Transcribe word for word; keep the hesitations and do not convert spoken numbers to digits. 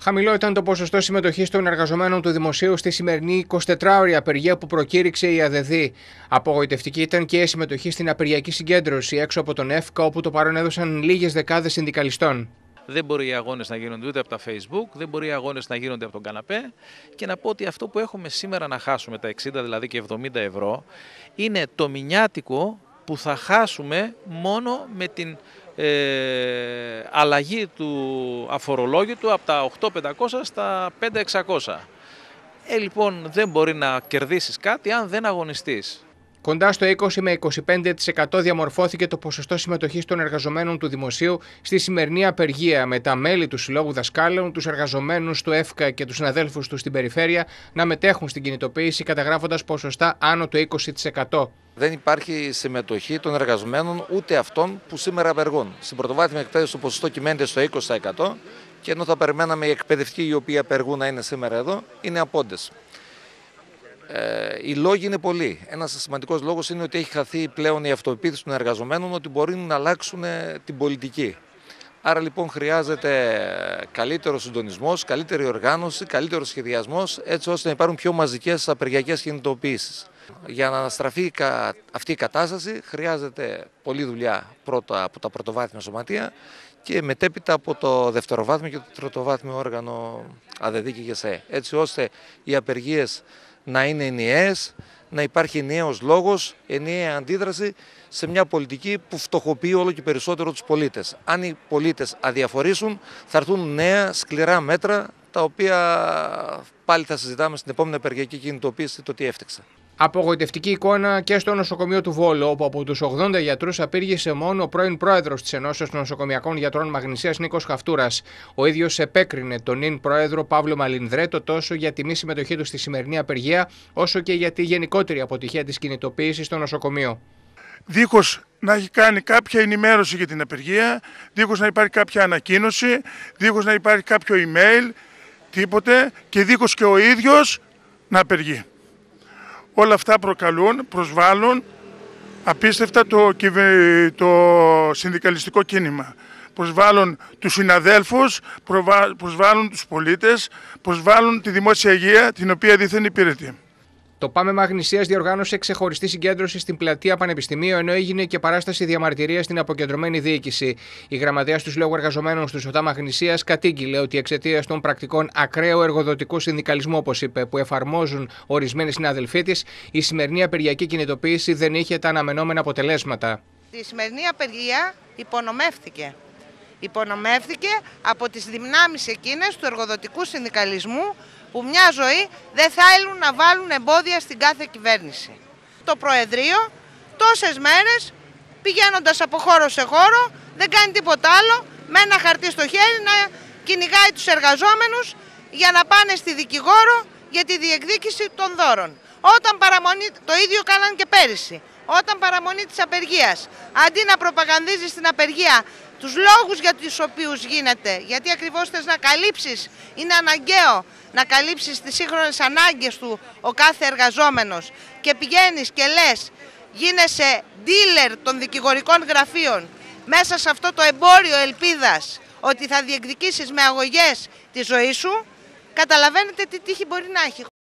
Χαμηλό ήταν το ποσοστό συμμετοχής των εργαζομένων του Δημοσίου στη σημερινή εικοσιτετράωρη απεργία που προκήρυξε η ΑΔΔ. Απογοητευτική ήταν και η συμμετοχή στην απεργιακή συγκέντρωση έξω από τον ΕΦΚΑ, όπου το παρόν έδωσαν λίγες δεκάδες συνδικαλιστών. Δεν μπορεί οι αγώνες να γίνονται ούτε από τα Facebook, δεν μπορεί οι αγώνες να γίνονται από τον καναπέ. Και να πω ότι αυτό που έχουμε σήμερα να χάσουμε, τα εξήντα δηλαδή και εβδομήντα ευρώ, είναι το μηνιάτικο που θα χάσουμε μόνο με την ε, αλλαγή του αφορολόγητου από τα οκτώ χιλιάδες πεντακόσια στα πέντε χιλιάδες εξακόσια. Ε, λοιπόν, δεν μπορεί να κερδίσεις κάτι αν δεν αγωνιστείς. Κοντά στο είκοσι με είκοσι πέντε τοις εκατό διαμορφώθηκε το ποσοστό συμμετοχής των εργαζομένων του Δημοσίου στη σημερινή απεργία, με τα μέλη του Συλλόγου Δασκάλων, τους εργαζομένους του ΕΦΚΑ και τους συναδέλφους τους στην περιφέρεια να μετέχουν στην κινητοποίηση, καταγράφοντας ποσοστά άνω το είκοσι τοις εκατό. Δεν υπάρχει συμμετοχή των εργαζομένων ούτε αυτών που σήμερα απεργούν. Στην πρωτοβάθμια εκπαίδευση το ποσοστό κυμαίνεται στο είκοσι τοις εκατό και ενώ θα περιμέναμε οι εκπαιδευτικοί οι οποίοι απεργούν να είναι σήμερα εδώ, είναι απόντες. Ε, οι λόγοι είναι πολλοί. Ένας σημαντικός λόγος είναι ότι έχει χαθεί πλέον η αυτοπεποίθηση των εργαζομένων ότι μπορεί να αλλάξουν την πολιτική. Άρα λοιπόν χρειάζεται καλύτερο συντονισμός, καλύτερη οργάνωση, καλύτερο σχεδιασμός, έτσι ώστε να υπάρχουν πιο μαζικές απεργιακές κινητοποιήσεις. Για να αναστραφεί αυτή η κατάσταση χρειάζεται πολλή δουλειά πρώτα από τα πρωτοβάθμια σωματεία και μετέπειτα από το δευτεροβάθμιο και το τριτοβάθμιο όργανο ΑΔΔ και ΓΕΣΕ, έτσι ώστε οι απεργίες να είναι ενιαίες, να υπάρχει ενιαίος λόγος, ενιαία αντίδραση σε μια πολιτική που φτωχοποιεί όλο και περισσότερο τους πολίτες. Αν οι πολίτες αδιαφορήσουν, θα έρθουν νέα σκληρά μέτρα, τα οποία πάλι θα συζητάμε στην επόμενη απεργιακή κινητοποίηση το τι έφτιαξε. Απογοητευτική εικόνα και στο νοσοκομείο του Βόλου, όπου από τους ογδόντα γιατρούς απήργησε μόνο ο πρώην πρόεδρος της Ενώσεως των Νοσοκομιακών Γιατρών Μαγνησίας, Νίκος Χαυτούρας. Ο ίδιος επέκρινε τον νυν πρόεδρο Παύλο Μαλινδρέτο τόσο για τη μη συμμετοχή του στη σημερινή απεργία, όσο και για τη γενικότερη αποτυχία της κινητοποίησης στο νοσοκομείο. Δίχως να έχει κάνει κάποια ενημέρωση για την απεργία, δίχως να υπάρχει κάποια ανακοίνωση, δίχως να υπάρχει κάποιο email, τίποτε, και δίχως και ο ίδιος να απεργεί. Όλα αυτά προκαλούν, προσβάλλουν απίστευτα το, το συνδικαλιστικό κίνημα. Προσβάλλουν τους συναδέλφους, προσβάλλουν τους πολίτες, προσβάλλουν τη δημόσια υγεία την οποία δίθεν υπηρετεί. Το ΠΑΜΕ Μαγνησίας διοργάνωσε ξεχωριστή συγκέντρωση στην πλατεία Πανεπιστημίου, ενώ έγινε και παράσταση διαμαρτυρίας στην αποκεντρωμένη διοίκηση. Η γραμματέας του Συλλόγου Εργαζομένων του ΣΟΤΑ Μαγνησίας κατήγγειλε ότι εξαιτίας των πρακτικών ακραίου εργοδοτικού συνδικαλισμού, όπως είπε, που εφαρμόζουν ορισμένοι συνάδελφοί της, η σημερινή απεργιακή κινητοποίηση δεν είχε τα αναμενόμενα αποτελέσματα. Η σημερινή απεργία υπονομεύθηκε. Υπονομεύθηκε από τις δυνάμεις εκείνες του εργοδοτικού συνδικαλισμού, που μια ζωή δεν θέλουν να βάλουν εμπόδια στην κάθε κυβέρνηση. Το Προεδρείο τόσες μέρες πηγαίνοντας από χώρο σε χώρο δεν κάνει τίποτα άλλο με ένα χαρτί στο χέρι να κυνηγάει τους εργαζόμενους για να πάνε στη δικηγόρο για τη διεκδίκηση των δώρων. Όταν παραμονή, το ίδιο κάναν και πέρυσι, όταν παραμονή της απεργίας, αντί να προπαγανδίζει στην απεργία τους λόγους για τους οποίους γίνεται, γιατί ακριβώς θες να καλύψεις, είναι αναγκαίο να καλύψεις τις σύγχρονες ανάγκες του ο κάθε εργαζόμενος, και πηγαίνεις και λες, γίνεσαι dealer των δικηγορικών γραφείων μέσα σε αυτό το εμπόριο ελπίδας ότι θα διεκδικήσεις με αγωγές τη ζωή σου, καταλαβαίνετε τι τύχη μπορεί να έχει.